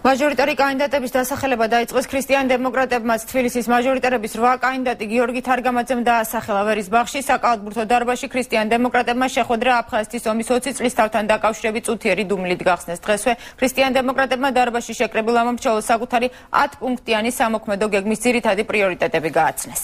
მაჟორიტარი კანდიდატების დასახელება დაიწყეს ქრისტიან დემოკრატებმაც. თბილისის მაჟორიტარების 8 კანდიდატი გიორგი თარგამაძემ დაასახელა ვერის ბაღში საკალათბურთო დარბაზში ქრისტიან დემოკრატებმა შეხვედრა აფხაზეთის ომის 20 წლის თავთან დაკავშირებით წუთიერი დუმილით გახსნეს. დღესვე ქრისტიან დემოკრატებმა დარბაზში შეკრებილ ამომრჩეველს საკუთარი 10 პუნქტიანი სამოქმედო გეგმის ძირითადი პრიორიტეტები გააცნეს.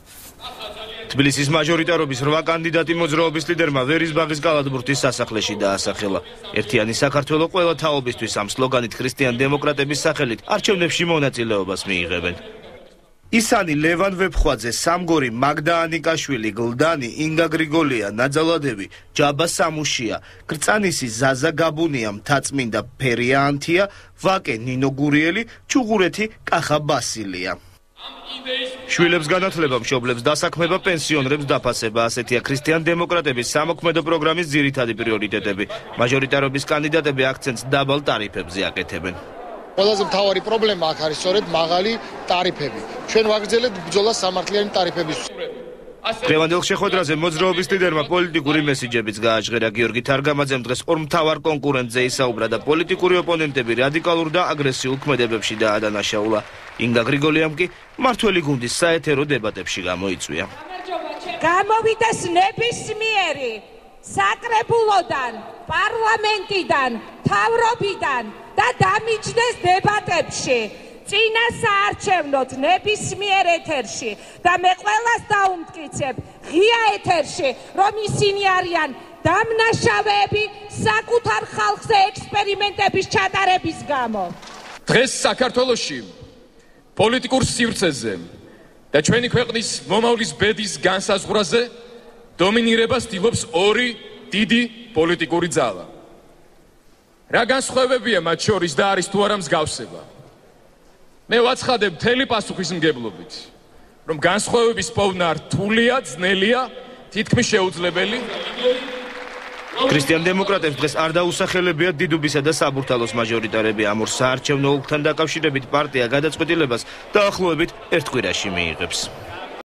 თბილისის მაჟორიტარობის 8 კანდიდატი მოძრაობის ლიდერმა ვერის ბაღის კალათბურთის სასახლეში დაასახელა. ერთიანი საქართველო ყველა თაობისთვის ამ სლოგანით ქრისტიან დემოკრატების სახელით არჩევნებში მონაწილეობას მიიღებენ. ისანი ლევან ვეფხვაძე, სამგორი, მაგდა ანიკაშვილი, გლდანი, ინგა გრიგოლია, ნაძალადევი, ჯაბა სამუშია, კრწანისი, ზაზა გაბუნია, მთაწმინდა ფერია ანთია, ვაკე ნინო გურიელი, ჩუღურეთი კახა ბასილია. შვილებს განათლება, მშობლებს დასაქმება, პენსიონერებს დაფასება, ასეთია ქრისტიან დემოკრატების სამოქმედო პროგრამის ძირითადი პრიორიტეტები. მაჟორიტარობის კანდიდატები აქცენტს დაბალ ტარიფებზე აკეთებენ. ყველაზე მთავარი პრობლემა აქ არის სწორედ მაღალი ტარიფები. ჩვენ ვაგრძელებთ ბრძოლას სამართლიანი ტარიფების. დღევანდელ შეხვედრაზე მოძრაობის ლიდერმა პოლიტიკური მესიჯებიც გააჟღერა. გიორგი თარგამაძემ დღეს ორ მთავარ კონკურენტზე ისაუბრა და პოლიტიკური ოპონენტები რადიკალურ და აგრესიულ ქმედებებში დაადანაშაულა. ინგა გრიგოლიამ კი მართველი გუნდის საეთერო დებატებში გამოიწვია. გამოვიდეს ნებისმიერი საკრებულოდან, პარლამენტიდან, მთავრობიდან და დამიჯდეს დებატებში. წინა საარჩევნოდ ნებისმიერ ეთერში და მე ყველას დაუმტკიცებ ღია ეთერში, რომ ისინი არიან დამნაშავეები საკუთარ ხალხზე ექსპერიმენტების ჩატარების გამო. დღეს საქართველოში პოლიტიკურ სივრცეზე და ჩვენი ქვეყნის მომავლის ბედის განსაზღვრაზე დომინირებას ცდილობს ორი დიდი პოლიტიკური ძალა. რა განსხვავებია მათ შორის და არის თუ არა მსგავსება? მე ვაცხადებ მთელი პასუხისმგებლობით, რომ განსხვავების პოვნა რთულია, ძნელია, თითქმის შეუძლებელი. ქრისტიან დემოკრატებს დღეს არ დაუსახელებიათ დიდუბისა და საბურთალოს მაჟორიტარები. ამ ორ საარჩევნო ოლქთან დაკავშირებით პარტია გადაწყვეტილებას დაახლოებით ერთ კვირაში მიიღებს.